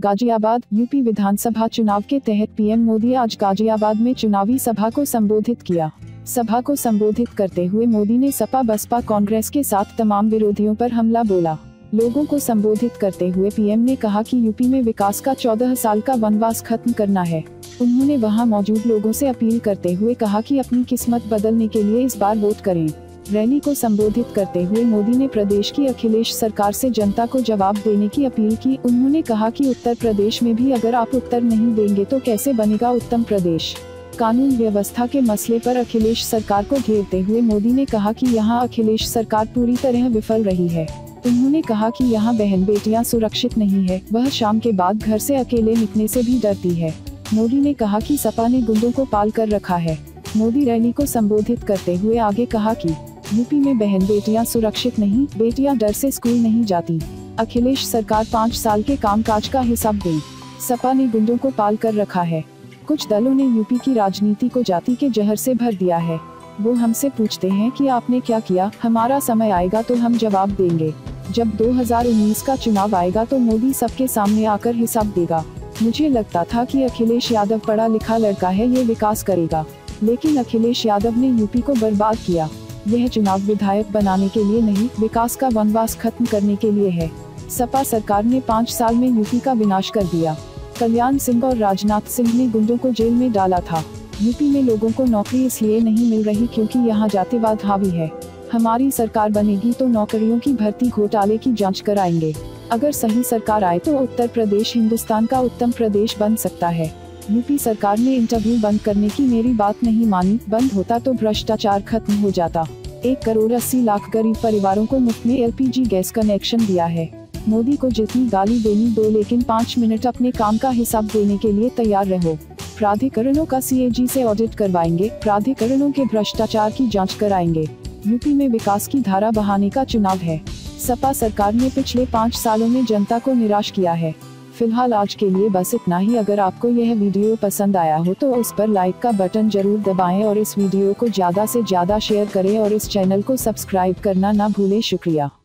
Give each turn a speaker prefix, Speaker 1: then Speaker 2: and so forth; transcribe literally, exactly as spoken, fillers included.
Speaker 1: Ghaziabad UP विधानसभा चुनाव के तहत पीएम मोदी आज गाजियाबाद में चुनावी सभा को संबोधित किया। सभा को संबोधित करते हुए मोदी ने सपा बसपा कांग्रेस के साथ तमाम विरोधियों पर हमला बोला। लोगों को संबोधित करते हुए पीएम ने कहा कि यूपी में विकास का चौदह साल का वनवास खत्म करना है। उन्होंने वहां मौजूद लोगों से अपील करते हुए कहा कि अपनी किस्मत बदलने के लिए इस बार वोट करें। रैली को संबोधित करते हुए मोदी ने प्रदेश की अखिलेश सरकार से जनता को जवाब देने की अपील की। उन्होंने कहा कि उत्तर प्रदेश में भी अगर आप उत्तर नहीं देंगे तो कैसे बनेगा उत्तम प्रदेश। कानून व्यवस्था के मसले पर अखिलेश सरकार को घेरते हुए मोदी ने कहा कि यहां अखिलेश सरकार पूरी तरह विफल रही है। उन्होंने कहा कि यहां बहन बेटियां सुरक्षित नहीं है, वह शाम के बाद घर से अकेले निकलने से भी डरती है। मोदी ने कहा कि सपा ने गुंडों को पाल कर रखा है। मोदी रैली को संबोधित करते हुए आगे कहा कि यूपी में बहन बेटियां सुरक्षित नहीं, बेटियां डर से स्कूल नहीं जाती। अखिलेश सरकार पाँच साल के कामकाज का हिसाब दे। सपा ने गुंडों को पाल कर रखा है। कुछ दलों ने यूपी की राजनीति को जाति के जहर से भर दिया है। वो हमसे पूछते हैं कि आपने क्या किया। हमारा समय आएगा तो हम जवाब देंगे। जब दो हज़ार उन्नीस का चुनाव आएगा तो मोदी सबके सामने आकर हिसाब देगा। मुझे लगता था कि अखिलेश यादव पढ़ा लिखा लड़का है, ये विकास करेगा, लेकिन अखिलेश यादव ने यूपी को बर्बाद किया। यह चुनाव विधायक बनाने के लिए नहीं, विकास का वनवास खत्म करने के लिए है। सपा सरकार ने पाँच साल में यूपी का विनाश कर दिया। कल्याण सिंह और राजनाथ सिंह ने गुंडों को जेल में डाला था। यूपी में लोगों को नौकरी इसलिए नहीं मिल रही क्योंकि यहाँ जातिवाद हावी है। हमारी सरकार बनेगी तो नौकरियों की भर्ती घोटाले की जांच कराएंगे। अगर सही सरकार आए तो उत्तर प्रदेश हिंदुस्तान का उत्तम प्रदेश बन सकता है। यूपी सरकार ने इंटरव्यू बंद करने की मेरी बात नहीं मानी। बंद होता तो भ्रष्टाचार खत्म हो जाता। एक करोड़ अस्सी लाख गरीब परिवारों को मुफ्त में एलपीजी गैस कनेक्शन दिया है। मोदी को जितनी गाली देनी दो, लेकिन पाँच मिनट अपने काम का हिसाब देने के लिए तैयार रहो। प्राधिकरणों का सीएजी से ऑडिट करवाएंगे। प्राधिकरणों के भ्रष्टाचार की जांच कराएंगे। यूपी में विकास की धारा बहाने का चुनाव है। सपा सरकार ने पिछले पाँच सालों में जनता को निराश किया है। फिलहाल आज के लिए बस इतना ही। अगर आपको यह वीडियो पसंद आया हो तो उस पर लाइक का बटन जरूर दबाएं और इस वीडियो को ज्यादा से ज्यादा शेयर करें और इस चैनल को सब्सक्राइब करना ना भूलें। शुक्रिया।